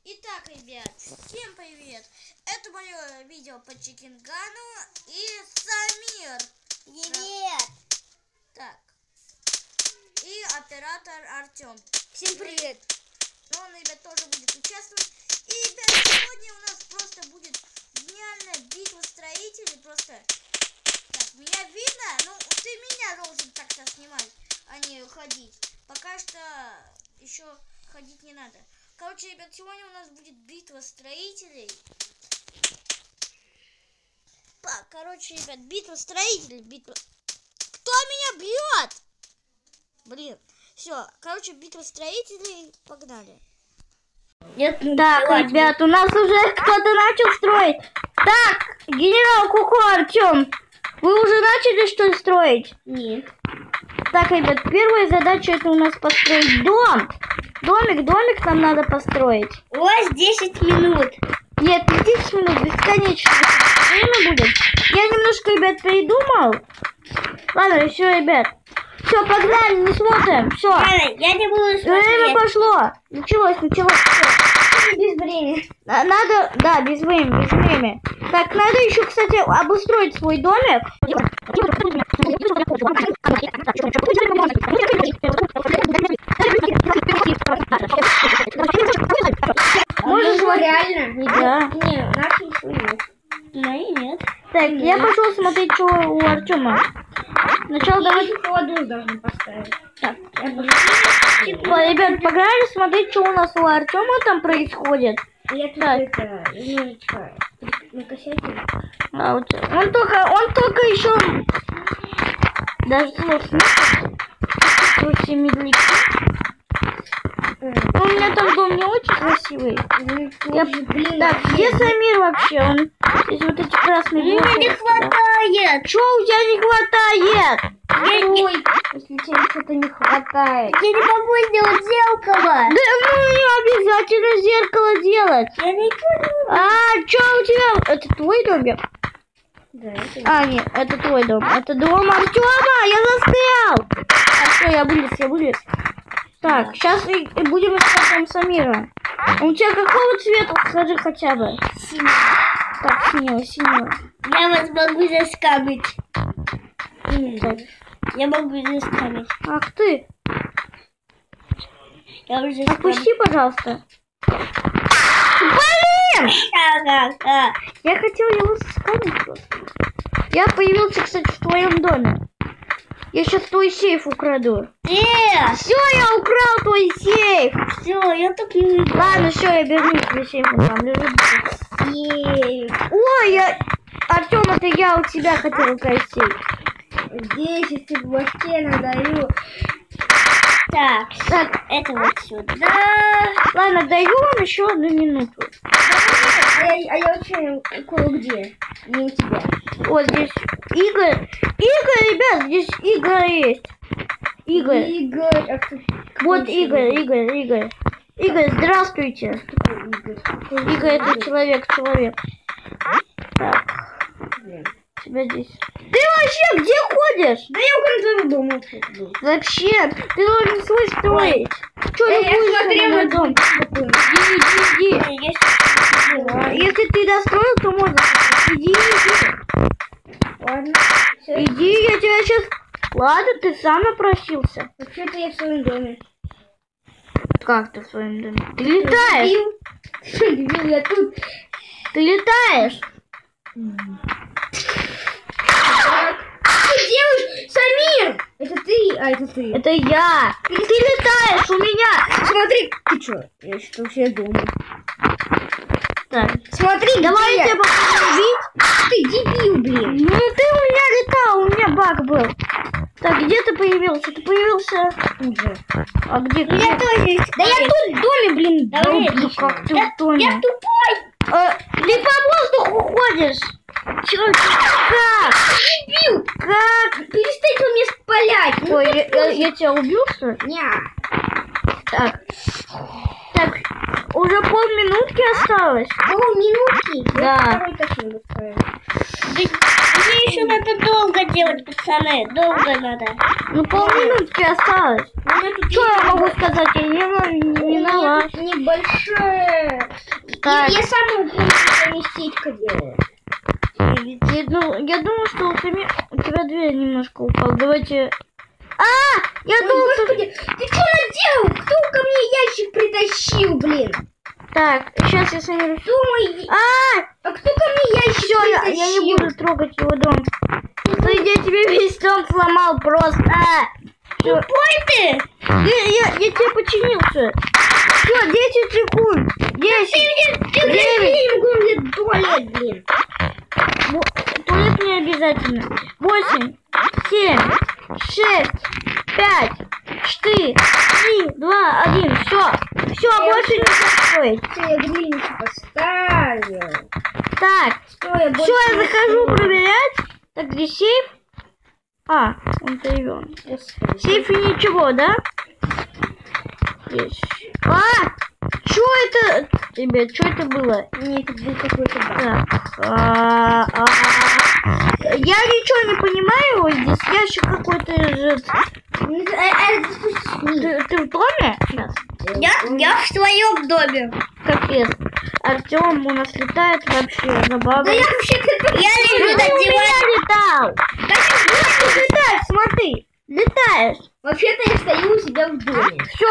Итак, ребят, всем привет! Это мое видео по Чикенгану и Самир. Привет! Так. И оператор Артем. Всем привет! Ну, он, ребят, тоже будет участвовать. И, ребят, сегодня у нас просто будет гениальная битва строителей. Просто... Так, меня видно? Ну, ты меня должен так-то снимать, а не ходить. Пока что еще ходить не надо. Короче, ребят, сегодня у нас будет битва строителей. Короче, ребят, битва строителей. Кто меня бьет? Блин. Все, короче, битва строителей. Погнали. Нет, Так, ребят, у нас уже кто-то начал строить. Так, генерал Куку, Артем, вы уже начали что ли строить? Нет. Так, ребят, первая задача это у нас построить дом. Домик нам надо построить. У вас 10 минут. Нет, не 10 минут, бесконечно время будет. Я немножко, ребят, придумал. Ладно, все, ребят. Все, погнали, не смотрим. Все. Я не буду смотреть. Время пошло. Началось. Без времени. Надо, да, без времени. Так, надо еще, кстати, обустроить свой домик. Может, реально? Да. Не, наши нет. Мои нет. Так, я пошел смотреть, что у Артема. Сначала давайте холодную должны поставить. Так, ребят, погнали смотреть, что у нас у Артема там происходит. Я тут это немножечко накосячил. Он только еще даже слов нет. Все медляки. У меня там дом не очень красивый. Так, где Самир вообще? Он здесь вот эти красные. Мне не хватает. Что у тебя не хватает? Ой, если тебе что-то не хватает. я не могу сделать зеркало. Да ну не обязательно зеркало делать. Я ничего не могу. Что у тебя? Это твой домик? Да, это... Нет, это твой дом. Это дом Артема, я застрял. Все, я вылез. Так, сейчас и будем искать там Самира. У тебя какого цвета? Скажи хотя бы. Синий. Так, синего. Я вас могу заскамить. Так. Я могу заскамить. Ах ты. Я уже Отпусти, пожалуйста. Блин! Я хотел его заскамить просто. Я появился, кстати, в твоем доме. Я сейчас твой сейф украду. Все, я украл твой сейф. Все, я так не видел. Ладно, все, я верну тебе сейф. Он там лежит. Ой, Артем, это я у тебя хотел украсть сейф. 10 вообще надаю. Так, это вот сюда. Ладно, даю вам еще 1 минуту. А я вообще кое-где. Не у тебя. Вот здесь Игорь, ребят, здесь Игорь есть. Игорь. Вот Игорь. Игорь, здравствуйте. Игорь, это человек. Так. Тебя здесь. Ты вообще где ходишь? Да я около твоего дома был. Вообще, ты должен свой строить. Что ты будешь на мой дом? Иди. Если ты достроил, то можно. Иди. Ладно. Иди, я тебя сейчас... Ладно, ты сам напросился. Вообще-то я в своем доме. Как ты в своем доме? Ты летаешь. Что, дебил, я тут. Ты летаешь. Что делаешь? Самир! Это ты, а это ты. Это я. Ты летаешь у меня. Смотри, ты что? Я что все думаю. Так, Смотри, давай я тебя попробую убить. Ты дебил, блин. Ну ты у меня летал, у меня баг был. Так, где ты появился? Ты появился Уже. А где? Я тоже есть. Да я тут в доме, блин. Ну как ты в доме? Я тупой. Ты по воздуху ходишь. Чё, как? Дебил. Как? Перестань по мне спалять. Ой, я тебя убил, что ли? Ня. Так, уже полминутки осталось. Минутки. Да. Я второй точно доставил. Мне еще надо долго делать, пацаны. Долго надо. Ну, полминутки осталось. Что я могу сказать? Я не виноват. Небольшое. Так. Я сам могу поместить-ка делаю. Я думаю, что у тебя дверь немножко упала. Давайте... Я думал, Господи, ты что наделал? Кто ко мне ящик притащил, блин? Так, сейчас я сами... Думай. А кто ко мне ящик Все, притащил? я не буду трогать его дом. Я тебе весь дом сломал просто. Тупой ты? Я тебе починился. Все, 10 секунд. 10. Ты не могу мне туалет, блин. Туалет не обязательно. 8, 7, 6, 5, 4, 3, 2, 1. Все, больше не строить. Я грильницу поставил. Так, все, я захожу проверять. Так, где сейф? Он перевел. В сейфе ничего, да? Есть. Что это? Ребят, что это было? Нет, это был какой-то баг. Так. Я ничего не понимаю. Здесь ящик какой-то лежит. Ты в доме сейчас? Я в своем доме. Капец. Артем у нас летает вообще забавно. Да я вообще-то... Я лежу Ты на у меня диване. летал. Летаешь, смотри. Летаешь. Вообще-то я стою у себя в доме. Все,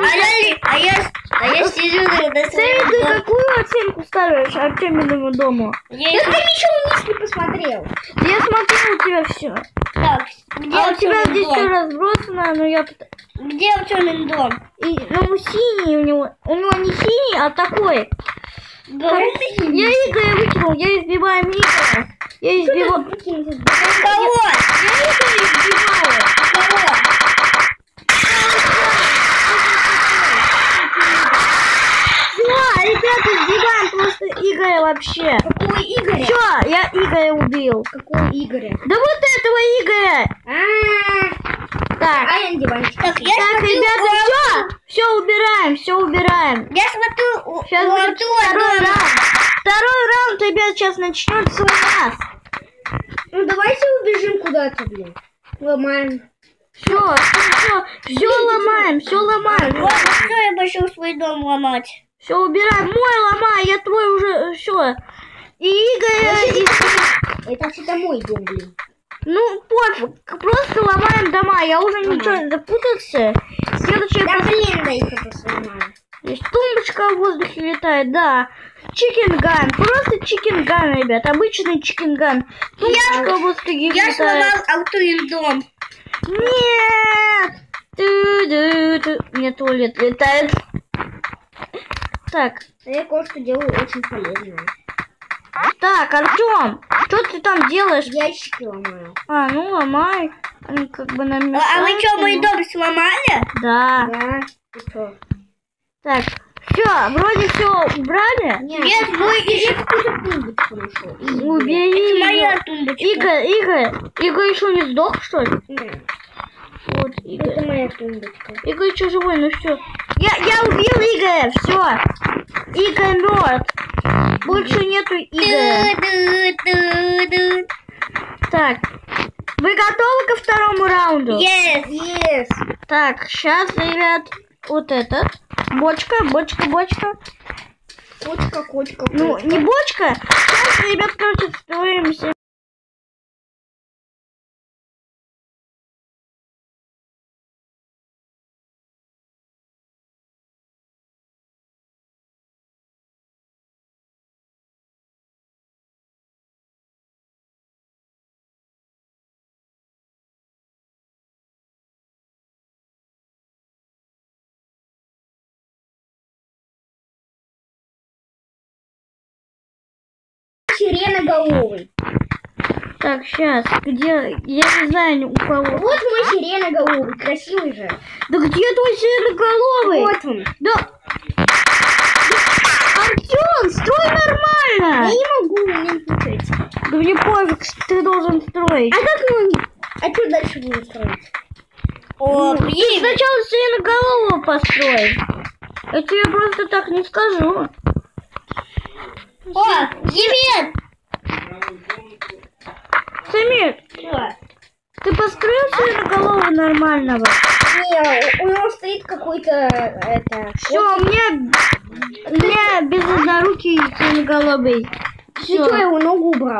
я сижу на Сэми, своем ты доме. какую оценку ставишь Артеминому дому? Я ничего вниз не посмотрел. Я смотрю у тебя все. Так, где У тебя Артёмин здесь дом? все разбросано, но я... Где Артёмин дом? Ну, синий у него. У него не синий, а такой. Говорит, Я Игоря выкинул, я избиваю Игоря. Я избиваю... Кого? Я Игоря избиваю. Кого? Все, ребята, избиваем просто Игоря вообще. Какого Игоря? Все, я Игоря убил. Какого Игоря? Да вот этого Игоря. Так. я на диванчик. Так, Ребята, все убираем, Я смотрю Сейчас у будет Артура второй дома. раунд. Второй раунд, ребят, сейчас начнется у нас. Ну давайте убежим куда-то, блин. Ломаем. Все ломаем, все ломаем. Ладно, что я пошел свой дом ломать? Все убираем, мой ломай, я твой уже, все. И Игорь, Это вообще-то мой дом, блин. ну пофиг, просто ломаем дома, я уже ничего не запутался. Следующее Да блин, да их это сломаю. Здесь тумбочка в воздухе летает, да. Чикенган, просто чикенган, ребят, обычный чикенган. Тумбочка в воздухе Я летает. сломал Артурин дом. Нет! Мне туалет летает. Так, Я кое-что делаю очень полезное. так, Артем, что ты там делаешь? Ящики ломаю. Ну ломай. Они как бы нам А вы что, мой мешают. дом сломали? Да. Да. И что? Так, все, вроде все убрали. Нет, мой еще какую-то тумбочку нашел. Убери Это моя её. тумбочка. Игорь еще не сдох, что ли? Нет, Вот, Игорь. это моя тумбочка. Игорь еще живой, ну все. Я убил Игоря, все. Игорь мертв. Больше нету Игоря. Так, вы готовы ко второму раунду? Yes. Так, сейчас, ребят, вот этот. Бочка. Кочка. Ну, не бочка. Сейчас, ребят, короче, строимся. Сиреноголовый. Так, сейчас, где? Я не знаю у кого. Вот мой сиреноголовый, красивый же. Да где твой сиреноголовый? Вот он. Да. Артем, строй нормально. Я не могу, мне не получается. Да мне пофиг, ты должен строить. А как мы... А что дальше будем строить? Ты сначала сиреноголового построй. Я тебе просто так не скажу. О, привет! Самир, Что? ты построил сиреноголового нормального? Не, у него стоит какой-то, это... Все, мне без однорукий сиреноголовый. Ты Все. что, его ногу убрал?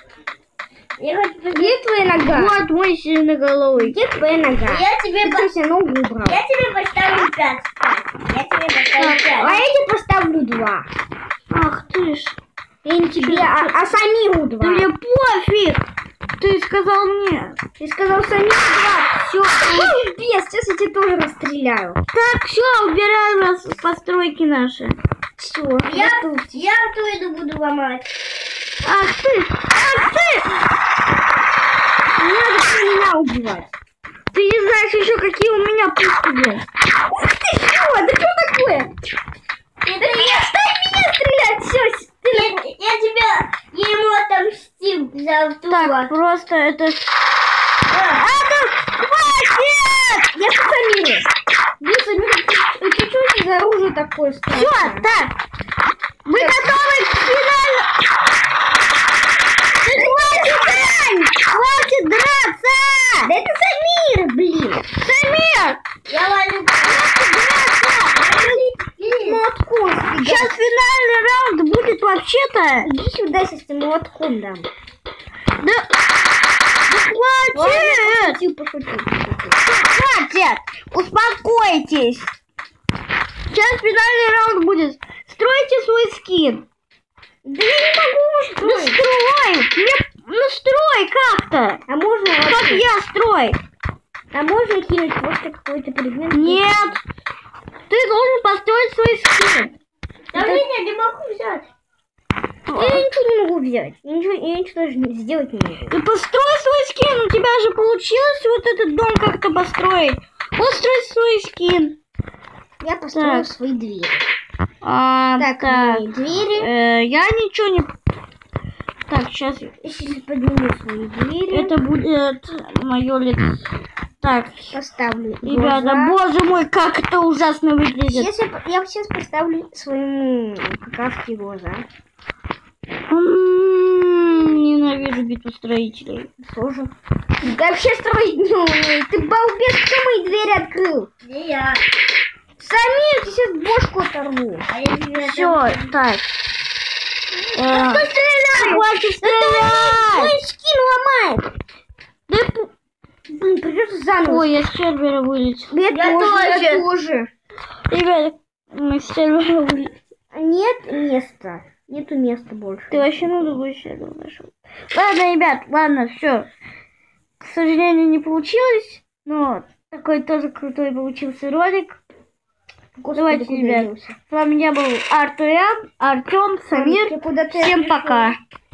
Где твоя нога? Вот мой сиреноголовый. Где твоя нога? Я тебе Ты что, себе ногу убрал? Я тебе поставлю 5. Я тебе поставлю 5. А я тебе поставлю 2. Ах ты ж. И не тебе, а Самиру 2. Да мне пофиг. Ты сказал мне. Ты сказал Самиру 2. Все, без, сейчас я тебя тоже расстреляю. Так, все, убираем постройки наши. Все, Я ту еду буду ломать. Ах ты! Ах ты! Не надо меня убивать. Ты не знаешь еще, какие у меня пушки есть. Ух ты, что? Да что такое? Это Дай меня стрелять, все. я тебя ему отомстил за Так, просто это... Хватит! Я по Самире. Блин, Самир, чуть-чуть из оружия такое Все, страшное. так. Мы готовы к финалу. Хватит драться! Да это Самир, блин. Самир! Я валю. Молотком сбегай. Сейчас финальный раунд будет вообще-то. Иди сюда, сейчас тебе молотком дам. Да хватит! Пошутил. Хватит! Успокойтесь! Сейчас финальный раунд будет. Стройте свой скин. Да я не могу строить. Настрой! Настрой как-то! А можно Как вообще? я строй? А можно кинуть просто какой-то предмет? Нет! Ты должен построить свой скин. Да меня не могу взять. Я ничего не могу взять. Я ничего даже сделать не могу. Ты построй свой скин. У тебя же получилось вот этот дом как-то построить. Построй свой скин. Я построю Так. свои двери. Так, мои двери. Я ничего не... Так, сейчас Сейчас подниму свои двери. это будет мое лицо. Так, Поставлю ребята, глаза. боже мой, как это ужасно выглядит. Я сейчас поставлю своему какашке глаза. Ненавижу битву строителей. Тоже. Да вообще строить не умеет. Ты балбес, кто мои двери открыл? Не я. Самир, ты сейчас бошку оторву. А я тебе Все, так. Кто стреляет? Хватит стрелять! Мой скин ломает. Да Блин, придется заново. ой, я с сервера вылетел. Я тоже. Ребят, мы с сервера вылетели. Нет места. Нету места больше. Ты вообще на другой сервер нашел. Ладно, ребят, ладно, все. К сожалению, не получилось. Но такой тоже крутой получился ролик. Господи, Давайте, куда ребят. делся? С вами я был Артем, Самир. Куда ты Всем пришел? пока.